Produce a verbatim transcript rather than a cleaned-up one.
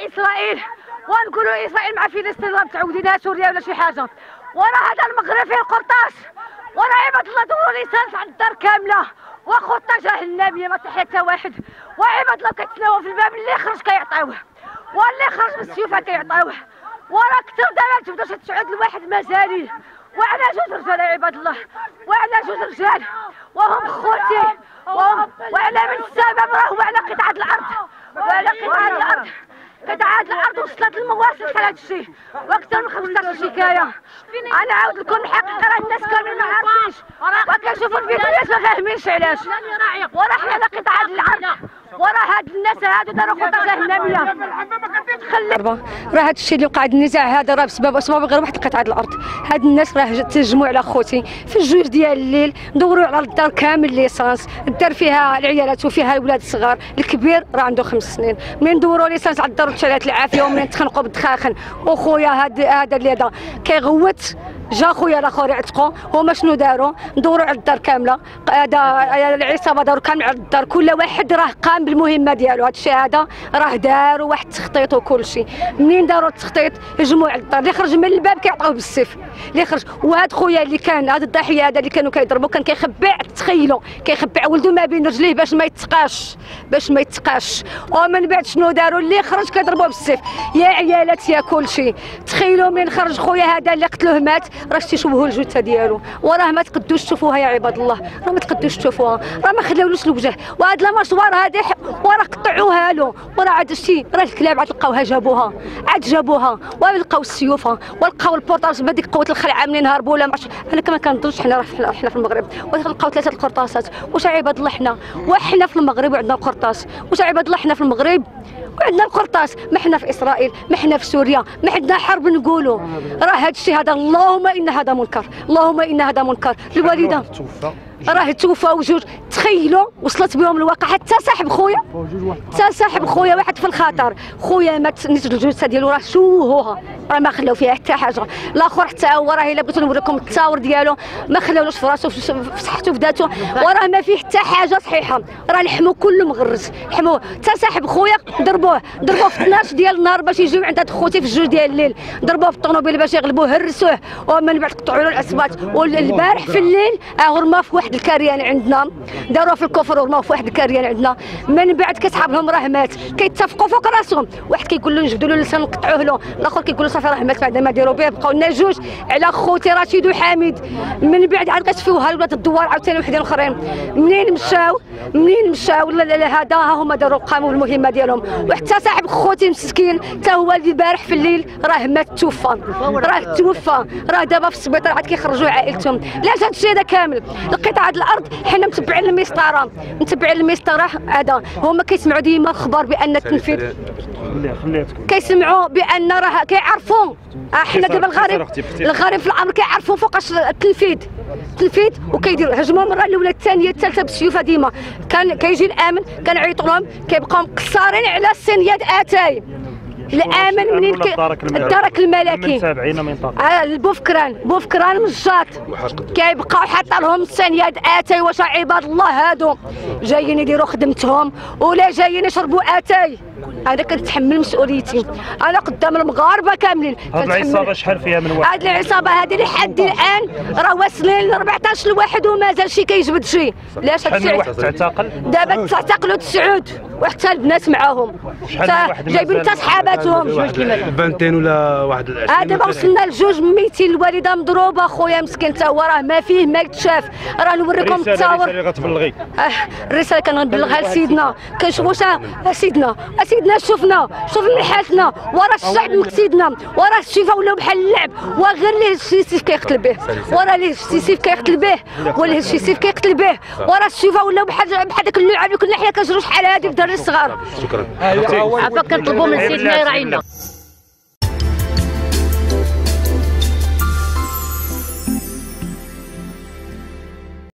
اسرائيل ونقولوا اسرائيل مع فلسطين راه متعودينها سوريا ولا شي حاجه. وراه هذا المغرب فيه القرطاس، وراه عباد الله دوروا ليسانس على الدار كامله وخطه جهنميه ما تحيا حتى واحد. وعباد الله كيتسناو في الباب اللي خرج كيعطيوه واللي خرج بالسيوفه كيعطيوه. وراه كثر دابا تبدا تسعود لواحد مزاري وعلى جوج رجال عباد الله، وعلى جوج رجال وهم خوتي وهم وعلى من السبب راهو على قطعه الارض وعلى قطعه الارض قطعه الارض وصلت المواصل حتى هذا الشيء واكثر من خمسطاش شكايه. انا عاود لكم الحقيقه راه الناس كاملين ما عارفينش وكنشوفوا الفيديوهات ما فاهمينش علاش. وراه حنا على قطعه الارض وراه هاد الناس هادو داروا خطه جهنميه. خلي راه هاد الشيء اللي وقع النزاع هذا راه بسبب اسباب غير واحد قطعه الارض. هاد الناس راه تجمعوا على خوتي في الجوج ديال الليل ندوروا على الدار كامل ليسانس، الدار فيها العيالات وفيها الولاد الصغار، الكبير راه عنده خمس سنين. منين ندوروا ليسانس على الدار وتشالات العافيه ومنين تخنقوا بالدخاخن وخويا هاد هذا اللي هذا كيغوت جا خويا الاخر يعتقوا. هما شنو داروا؟ ندوروا على الدار كامله، هذا العصابه داروا كامل على الدار، كل واحد راه قام بالمهمه ديالو. هذا الشيء هذا راه داروا واحد التخطيط وكل شيء. منين داروا التخطيط هجموا على الدار، اللي خرج من الباب كيعطيوه بالسيف اللي خرج. وهاد خويا اللي كان هذا الضحيه هذا اللي كانوا كيضربوا كان كيخبع، تخيلوا كيخبع ولده ما بين رجليه باش ما يتقاش باش ما يتقاش. ومن بعد شنو داروا؟ اللي خرج كيضربوه بالسيف. يا عيالات يا كل شيء. تخيلوا من خرج خويا هذا اللي قتلوه مات، راه شتي شوفوا الجثه ديالو وراه ما تقدوش تشوفوها يا عباد الله، راه ما تقدوش تشوفوها، راه ما خلاولوش الوجه. وهاد المشوار هذا وراه قطعوها له، وراه عاد شتي راه الكلاب عاد لقاوها جابوها عاد جابوها ولقاو السيوفه ولقاو البوطاج بهذيك قوه الخلعه منين هربوا ولا ماشي. انا كما كنظنش حنا راه حنا في المغرب ولقاو ثلاثه القرطاسات. واش عباد الله حنا وحنا في المغرب وعندنا القرطاس؟ واش عباد الله حنا في المغرب وعندنا القرطاس؟ ما حنا في اسرائيل، ما حنا في سوريا، ما عندنا حرب نقولوا. راه هذا الشيء هذا اللهم ان هذا منكر، اللهم ان هذا منكر. الوالده راه توفى وجوج. تخيلوا وصلت بهم الواقع. حتى صاحب خويا حتى صاحب خويا واحد في الخطر، خويا مات نيت الجثه ديالو راه شوهوها، راه ما خلاو فيها حتى حاجه. الاخر حتى هو راه الا بغيتو نوريكم التصاور ديالو ما خلاولوش في راسو في صحته في ذاته، وراه ما فيه حتى حاجه صحيحه، راه لحمو كله مغرز لحموه. حتى صاحب خويا ضربوه ضربوه في اثناش ديال النهار باش يجيو عند هاد خوتي في الجوج ديال الليل، ضربوه في الطوموبيل باش يغلبوه هرسوه ومن بعد قطعوا له الاسباط. والبارح في الليل رماه في واحد الكريان عندنا، داروه في الكفر ورماوه في واحد الكريان عندنا. من بعد كيسحاب لهم راه مات، كيتفقوا فوق راسهم، واحد كيقول له نجبدوا له اللسان نقطعوه له، الاخر كيقول له صافي راه مات بعد ما ديروا به. بقاو لنا جوج على خوتي رشيد وحميد. من بعد عاد كتفيوها الولاد الدوار عاوتاني وحدين اخرين. منين مشاو منين مشاو هذا ها هما داروا قاموا بالمهمه ديالهم. وحتى صاحب خوتي مسكين حتى هو البارح في الليل راه مات توفى، راه توفى، راه دابا في السبيطار عاد كيخرجوا عائلتهم. علاش هذا الشيء هذا كامل؟ القطعه الارض حنا متبعين المسطره متبعين المسطره هذا هما كيسمعوا ديما الخبر بان التنفيذ، كيسمعوا بان راه كيعرفوا. حنا دابا الغريب الغريب في الامر كيعرفوا فوقاش التنفيذ التنفيذ وكيديروا هجموا المره الاولى الثانيه الثالثه بالسيوفه. ديما كان كيجي الامن كنعيطوا لهم كيبقاو مقصرين على السنياد اتاي. الامن منين الدرك الملكي البوفكران بوفكران مجات كيبقاو حاطه لهم السنياد اتاي. واش عباد الله هادو جايين يديروا خدمتهم ولا جايين يشربوا اتاي؟ انا كنتحمل مسؤوليتي انا قدام المغاربه كاملين. هاد العصابه شحال فيها من واحد؟ هاد العصابه هذه لحد الان راه واصلين ل أربعطاش الواحد ومازال شي كيجبد شي. علاش شحال واحد تعتقل؟ دابا تعتقلوا تسعود وحتى البنات معاهم جايبين حتى صحاباتهم بنتين ولا واحد العشرين. هذا دابا وصلنا لجوج ميتين. الوالده مضروبه، خويا مسكين حتى هو راه ما فيه ما يتشاف. راه نوريكم التصاور. الرساله اللي غتبلغي؟ الرساله كنبلغها لسيدنا كنشوفوا سيدنا سيدنا شوفنا شوف من حالتنا وراه الشعب مكسيدنا وراه الشفا ولاو بحال اللعب وغير ليه شي سيف كيقتل به وراه ليه شي سيف كيقتل به ولا شي سيف كيقتل به وراه الشفا ولاو بحال بحال داك اللعاب اللي كنا حنا كنجرو شحال هادي في الدراري الصغار. شكرا. عفاك كنطلبوا من سيدنا يراعينا.